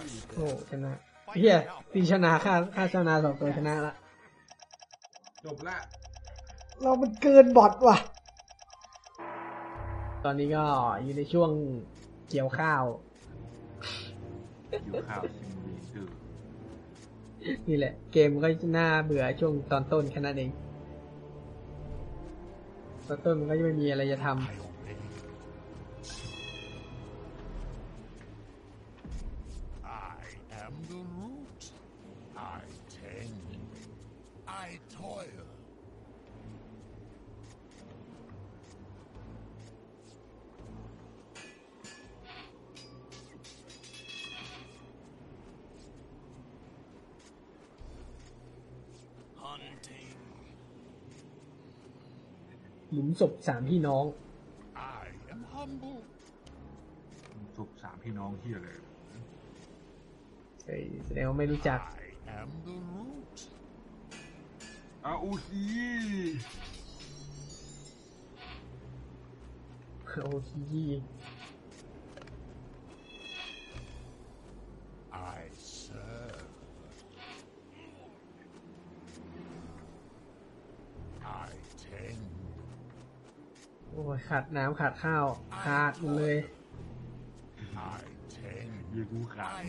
โอ้ชนะเฮียตีชนะค่าชนะ2 ตัวชนะละจบละเรามันเกินบอทว่ะตอนนี้ก็อยู่ในช่วงเกี่ยวข้าวซิมูเลเตอร์นี่แหละเกมก็น่าเบื่อช่วงตอนต้นแค่นั้นเองตอนต้นมันก็จะไม่มีอะไรจะทำหลุมศพ3 พี่น้องศพ3 พี่น้องที่อะไรแสดงว่าไม่รู้จักอูซีโอที โอ้ยขาดน้ำขาดข้าวขาดหมดเลยยืดกูขาด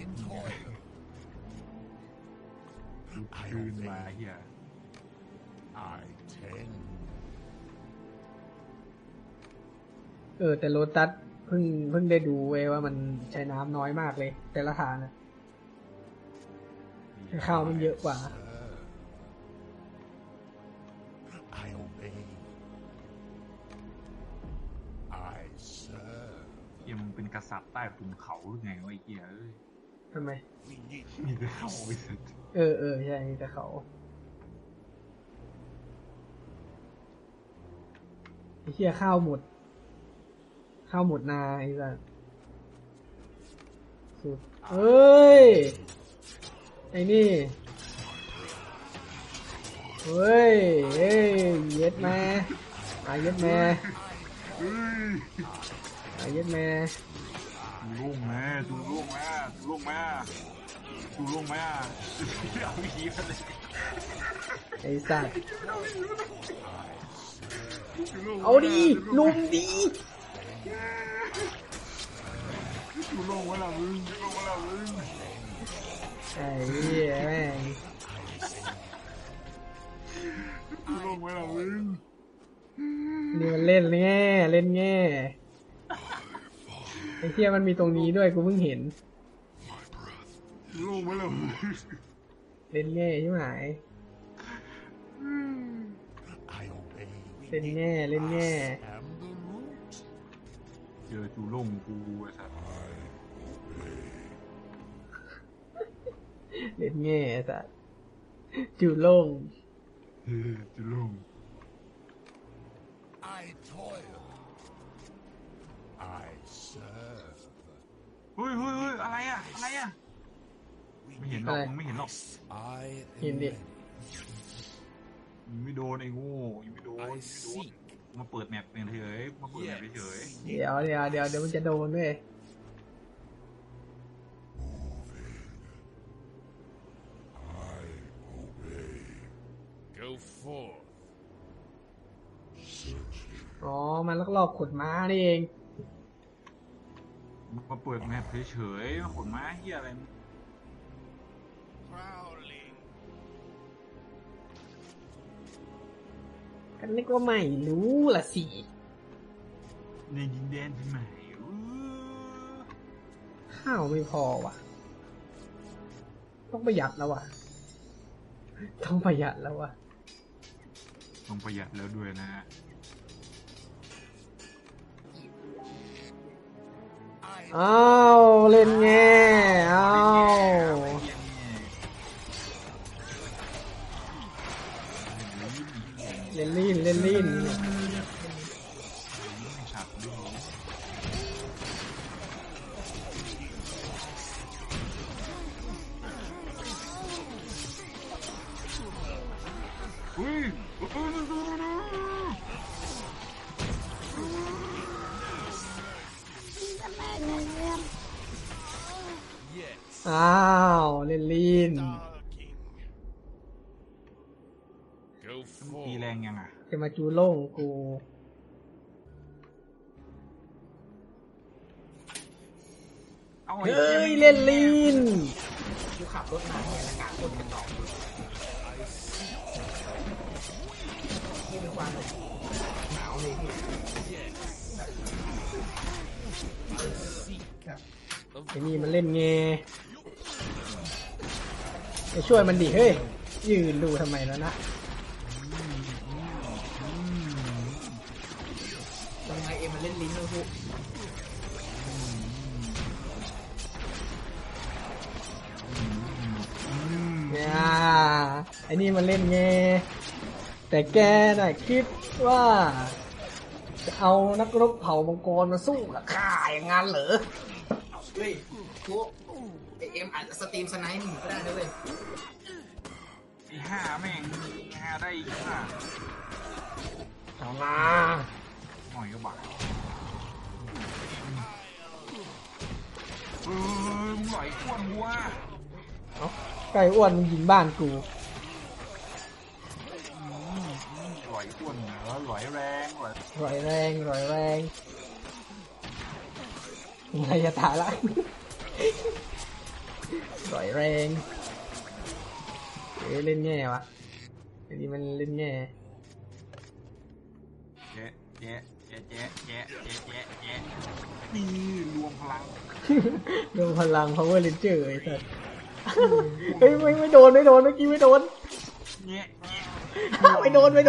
คืนมาเฮียแต่โลตัสเพิ่งได้ดูเว้ยว่ามันใช้น้ำน้อยมากเลยแต่ละฐานนะข้าวมันเยอะกว่ามึงเป็นกษัตริย์ใต้ภูเขาหรือไงวะไอ้เหี้ยเอ้ยทำไมมีแต่เขาไอ้สัสใช่มีแต่เขาไอ้เหี้ยข้าวหมดนาไอ้สัสสุดเอ้ยไอ้นี่เฮ้ยเย็ดแม่เย็ดแม่เย็ดแม่ลุงแม่จูลุงแม่เอาหีบเลยไอ้สัตว์เอาดิลุมดีจูลุงวะล่ะมึงไอ้เหี้ยแม่งจูลุงวะล่ะมึงนี่มันเล่นแง่ไอ้เหี้ยมันมีตรงนี้ด้วยกูเพิ่งเห็นลงมาแล้วเล่นแง่ใช่ไหมเล่นแง่เจอจูลงกูไอ้สัสเล่นแง่ไอ้สัสจูลงเฮ้ยอะไรอ่ะไม่เห็นหรอกเห็นดิไม่โดนไอ้โง่ไม่โดนมาเปิดแมปเฉยเดี๋ยวมันจะโดนด้วยอ๋อมันลักลอบขุดม้านี่เองมาเปิดแมปเฉยมาขนม้าเหี้ยอะไรกันนึกว่าไม่รู้ล่ะสิในดินแดนที่ใหม่ข้าวไม่พอว่ะต้องประหยัดแล้วว่ะต้องประหยัดแล้วด้วยนะอ้าวเล่นแง่อ้าวเล่นลีนอ้าวเล่นลีนตีแรงยังอ่ะจะมาจูโล่งกูเอาเฮ้ยเล่นลีนกูขับรถมาเนี่ยอากาศคนกันต่อนี่เป็นความหนาวเลยพี่ครับไอ้นี่มันเล่นเงไปช่วยมันดิเฮ้ยยืนดูทำไมแล้วนะทำไมเอ็มมันเล่นลิ้นเลยพวกเนี่ยไอ้นี่มันเล่นเงแต่แกน่ะคิดว่าจะเอานักรบเผ่ามังกรมาสู้กับข้าอย่างนั้นเหรอเฮ้ยพวกเอ็มอาจจะสตรีมสไนป์มึงก็ได้นะเว้ยไอ้ห้าแม่งห้าได้อีกห้าเอามาหน่อยก็บักมึงหน่อยอ้วนวัวเอาไก่อ้วนมันยิงบ้านกูหลอยอ้วนเหรอหลอยแรงหลอยร่อยแรงร่อยแรงไงจะตายละ ร่อยแรงเล่นแง่วะอันนี้มันเล่นแง่แจ๊ะแจ๊ะแจ๊ะแจ๊ะแจ๊ะแจ๊ะแจ๊ะแจ๊ะนี่รวมพลังรวมพลัง power ranger ไอ้สัสเฮ้ยไม่โดนเมื่อกี้ไม่โดนแง่แง่ไม่โดนแง่แง่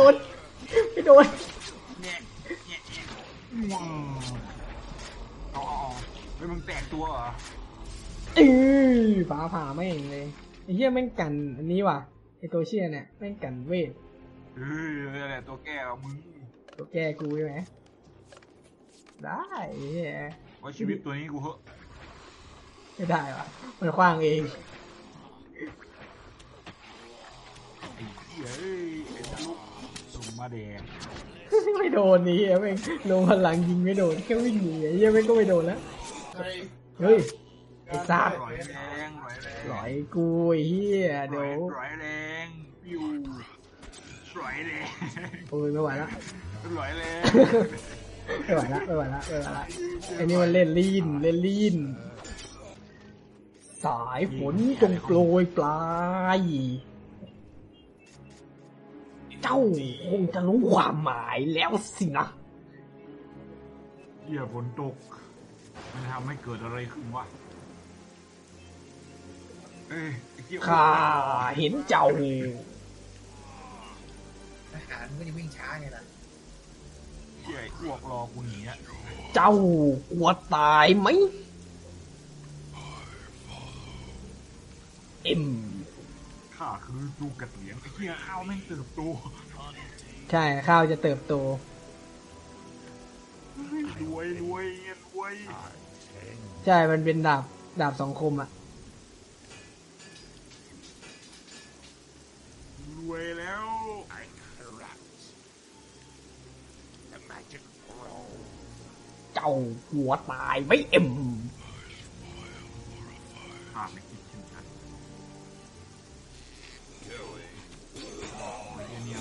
แง่ว้าวเอาเฮ้ยมึงแตกตัวเหรอฟ้าผ่าแม่งเลยไอ้เหี้ยแม่งกันอันนี้ว่ะไอ้ตัวเชี่ยเนี่ยแม่งกันเวทเฮ้ยนี่แหละตัวแก้วมึงตัวแก้กูใช่ไหมได้ไอ้เหี้ยว่าชีวิตตัวนี้กูเหอะไม่ได้ว่ะมันคว้างเองไอ้เหี้ยเอ้ยไอ้ทะลุสุ่มมาแดงไม่โดนนี่แม่งลงพลังยิงไม่โดนแค่วิ่งหนีไอ้เหี้ยแม่งก็ไม่โดนแล้ว เฮ้ยไอ้สัตว์หลอยแรงหลอยแรงหลอยกูไอ้เหี้ยเดี๋ยวหลอยแรงอยู่หลอยแรงโอ้ยไม่ไหวละหลอยแรงไม่ไหวละไอ้นี่มันเล่นลีนสายฝนจงโปรยปลายเจ้าคงจะรู้ความหมายแล้วสินะเหี้ยฝนตกมันทำให้เกิดอะไรขึ้นวะเอ้ยไอ้เหี้ยข้าเห็นเจ้าทหารไม่ได้วิ่งช้าไงล่ะเหี้ยไอ้อ้วกรอกูหนีอะเจ้ากลัวตายไหมเอ็มข้าคือลูกกระเตียงไอ้เหี้ยข้าวแม่งเติบโตใช่ข้าวจะเติบโตรวยเงินรวยใช่ มันเป็นดาบสองคมอ่ะรวยแล้วเจ้ากลัวตายไหมเอ็มข้าไม่คิดเช่นนั้นไอ้เหี้ยเนี่ย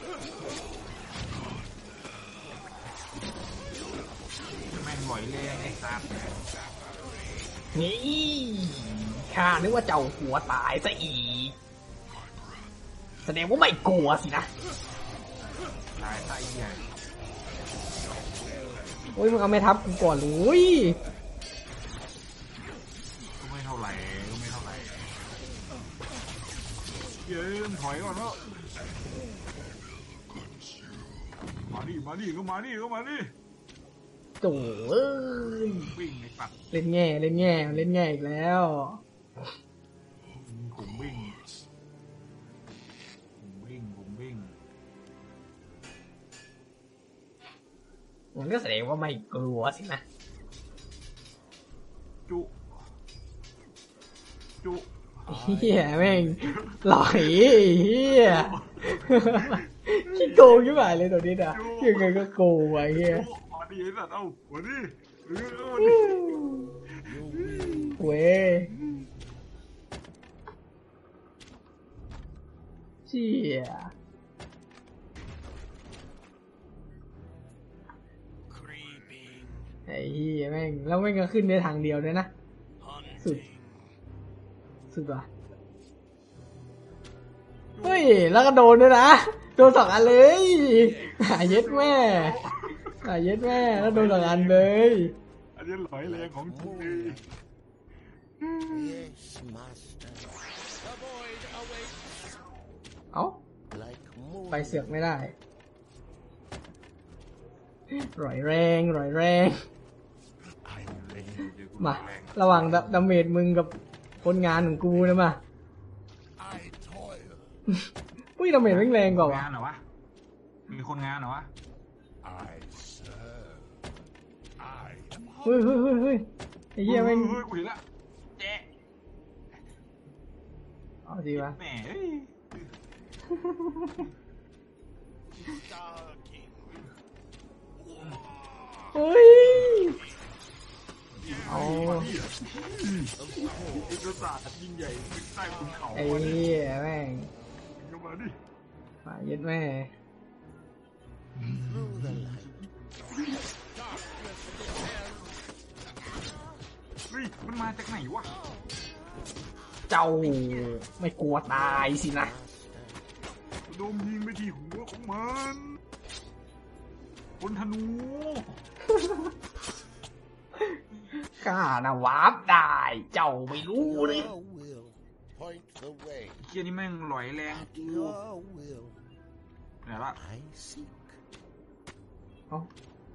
แม่งหลอยแรงไอ้สัตว์นี่ข้านึกว่าเจ้ากลัวตายซะอีก แสดงว่าไม่กลัวสินะตายตายใหญ่โอ้ยมึงเอาไม่ทับกูก่อนเลยก็ไม่เท่าไหร่เย้ยถอยก่อนเถอะมาดิก็มาดิโถ่เอ้ยวิ่งไอ้สัตว์เล่นแง่อีกแล้วผมวิ่งมันก็แสดงว่าไม่กลัวสินะจุเฮียแม่งหลอยเฮียขี้โกงยิ่งไปเลยตัวนี้นะยังไงก็โกงไอ้เฮียมาดิไอ้สัตว์เอ้ามาดิเว้ยเชี่ยไอ้เหี้ยแม่งแล้วแม่งก็ขึ้นได้ทางเดียวด้วยนะสุดว่ะเฮ้ยแล้วก็โดนด้วยนะโดน2 อันเลยเย็ดแม่เย็ดแม่แล้วโดน2 อันเลยอันนี้หลอยแรงของจริงเลยเอ้าไปเสือกไม่ได้ร่อยแรงมาระหว่างดาเมจมึงกับคนงานของกูนะมาอุ้ยดาเมจแรงกว่าวะงานเหรอวะมีคนงานเหรอวะเฮ้ยไอ้เหี้ยแม่งเฮ้ยกูเห็นละแจ๊ะเอาดีวะแหมเอ้ยเฮ้ยเอาเอกสารยิ่งใหญ่ใต้ขุนเขาไอ้เหี้ยแม่งเข้ามาดิมาเย็ดแม่เฮ้ยมันมาจากไหนวะเจ้าไม่กลัวตายสินะโดมยิงไปที่หัวของมันคนธนูข้านะวาร์ปได้เจ้าไม่รู้เลยเกียนี่แม่งหลอยแรงกูไหนละเอ้า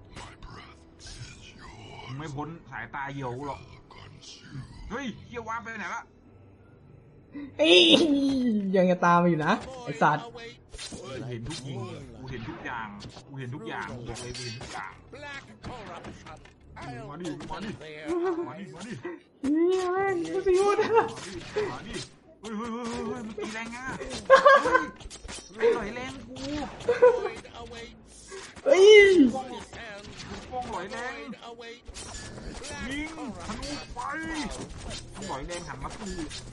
มึงไม่พ้นสายตาเหี่ยวกูหรอกเฮ้ยเกียววาร์ปไปไหนละเอ้ยยังจะตามมาอยู่นะไอสัตว์เห็นทุกยิงกูเห็นทุกอย่างกูเห็นทุกอย่างกูบอกเลยกูเห็นทุกอย่างมาดิมาดิมาดิมาดิเฮียแม่งกูสิวดมาดิเฮ้ยมันตีแรงอ่ะเฮ้ยหลอยแรงกูเฮ้ยป้องหลอยแรงยิงธนูไฟหลอยแรงหันมาสู้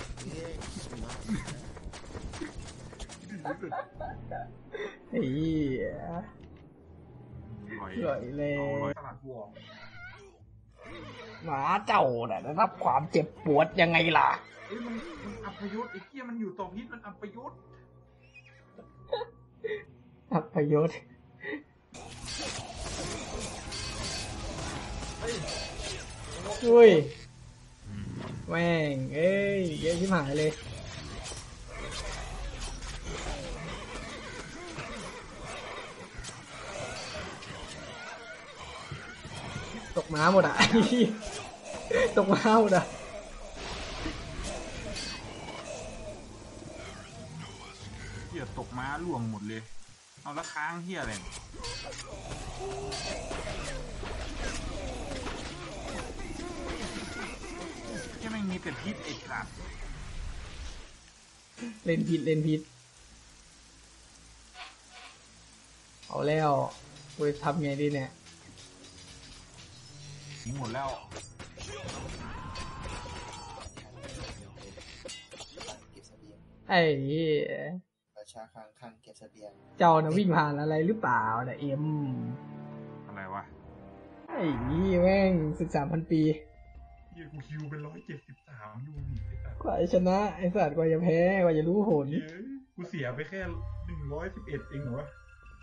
ไอ้เหี้ยหลอยหล่อยเลยหลอยตลาดวัวหมาเจ้าน่ะได้รับความเจ็บปวดยังไงล่ะเอ้ยมันอัปยศไอ้เหี้ยมันอยู่ต่อพิษมันอัปยศอัพยศอุ้ยแม่งเอ้ยเยอะชิบหายเลยตกม้าหมดอ่ะ ตกม้าหมดอ่ะเหี้ยตกม้าล่วงหมดเลยเอาแล้วค้างเหี้ยอะไรเหี้ยแม่งมีแต่พิษไอ้สัตว์เล่นพิษเอาแล้วกูจะทำไงดีเนี่ยหนีหมดแล้วเก็บเสบียงไอ้เหี้ยประชาคลังเก็บเสบียงเจ้าน่ะวิ่งผ่านอะไรหรือเปล่าน่ะเอ็มอะไรวะไอ้นี่แม่ง13,000 ปีเหี้ยกูคิวเป็น173อยู่นี่ไอ้สัตว์กว่าจะชนะไอ้สัตว์กว่าจะแพ้กว่าจะรู้ผลเฮ้ยกูเสียไปแค่111เองเหรอวะ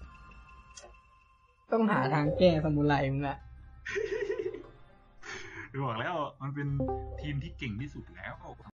ต้องหาทางแก้สมุไรมึงละบอกแล้วมันเป็นทีมที่เก่งที่สุดแล้ว